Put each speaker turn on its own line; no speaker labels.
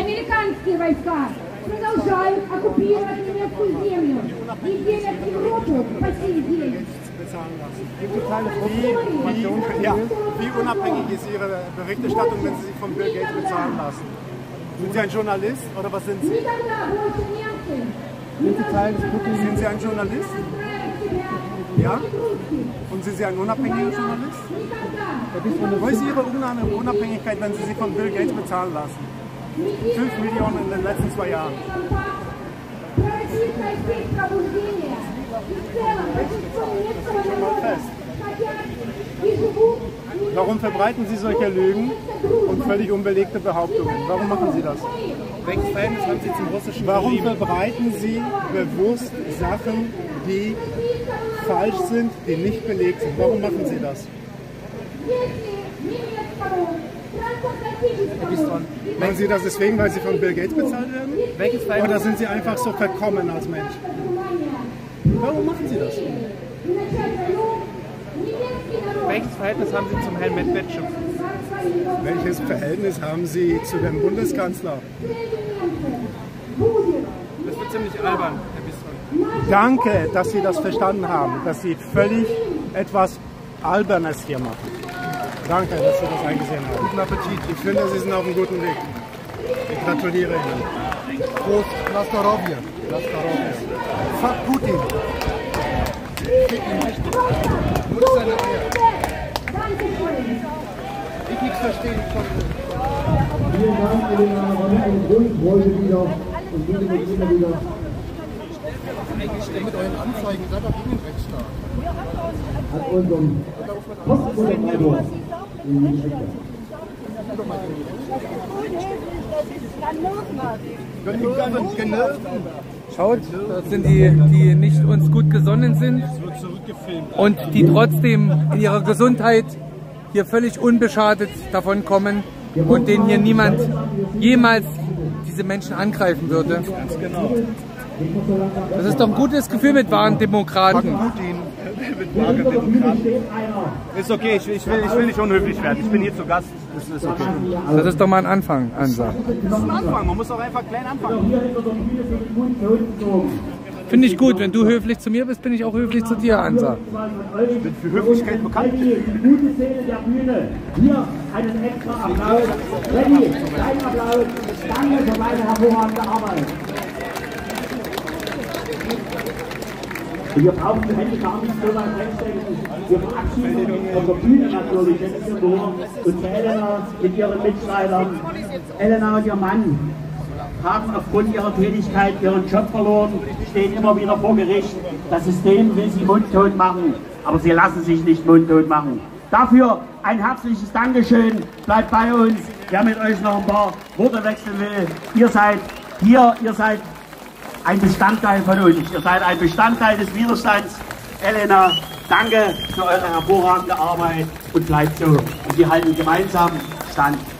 американские войска продолжают оккупировать немецкую землю и делят Европу по сей день.
Wie unabhängig ist Ihre Berichterstattung, wenn Sie sich von Bill Gates bezahlen lassen? Sind Sie ein Journalist oder was sind Sie? Sind Sie ein Journalist? Ja? Und sind Sie ein unabhängiger Journalist? Wo ist Ihre Unabhängigkeit, wenn Sie sich von Bill Gates bezahlen lassen? 5 Millionen in den letzten 2 Jahren. Warum verbreiten Sie solche Lügen und völlig unbelegte Behauptungen? Warum machen Sie das?
Welches Verhältnis haben Sie zum russischen
Warum
Regime?
verbreiten Sie bewusst Sachen, die falsch sind, die nicht belegt sind? Warum machen Sie das? Machen Sie das deswegen, weil Sie von Bill Gates bezahlt werden?
Welches Verhältnis?
Oder sind Sie einfach so verkommen als Mensch? Warum machen Sie das?
Welches Verhältnis haben Sie zum Herrn Medvedev?
Welches Verhältnis haben Sie zu dem Bundeskanzler?
Das wird ziemlich albern, Herr Bistron.
Danke, dass Sie das verstanden haben, dass Sie völlig etwas Albernes hier machen. Danke, dass Sie das eingesehen haben.
Guten Appetit.
Ich finde, Sie sind auf einem guten Weg. Ich gratuliere Ihnen.
Prost, na zdrowie.
Na zdrowie.
Fuck Putin. Nur seine Eier. Ich nichts verstehen von.
Vielen Dank, Elena. War mir ein Grund heute wieder. Und bitte mit immer wieder.
Mit euren Anzeigen, seid doch gegen den Rechtsstaat.
Hat unserem Postmoderator
Schaut, das sind die, die nicht uns gut gesonnen sind und die trotzdem in ihrer Gesundheit hier völlig unbeschadet davon kommen und denen hier niemand jemals diese Menschen angreifen würde. Das ist doch ein gutes Gefühl mit wahren Demokraten.
Ist okay, ich will nicht unhöflich werden. Ich bin hier zu Gast. Das ist okay.
Das ist doch mal ein Anfang, Ansa.
Das ist ein Anfang, man muss doch einfach klein anfangen.
Finde ich gut, wenn du höflich zu mir bist, bin ich auch höflich zu dir, Ansa.
Ich bin für Höflichkeit bekannt.
Die gute Szene der Bühne. Hier einen extra Applaus. Lenny, dein Applaus. Danke für meine hervorragende Arbeit. Und wir brauchen die Hände gar nicht so weit wegstecken. Wir verabschieden uns von der Bühne natürlich, das ist ja nur. Und zu Elena mit ihren Mitstreitern. Elena und ihr Mann haben aufgrund ihrer Tätigkeit ihren Job verloren, stehen immer wieder vor Gericht. Das System will sie mundtot machen, aber sie lassen sich nicht mundtot machen. Dafür ein herzliches Dankeschön. Bleibt bei uns. Wer mit euch noch ein paar Worte wechseln will, ihr seid hier, ihr seid ein Bestandteil von uns. Ihr seid ein Bestandteil des Widerstands. Elena, danke für eure hervorragende Arbeit und bleibt so. Und wir halten gemeinsam Stand.